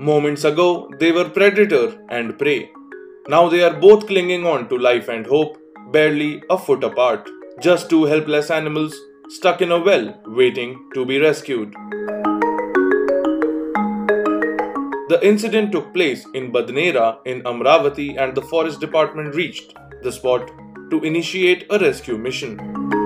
Moments ago, they were predator and prey. Now they are both clinging on to life and hope, barely a foot apart. Just two helpless animals stuck in a well, waiting to be rescued. The incident took place in Badnera in Amravati, and the forest department reached the spot to initiate a rescue mission.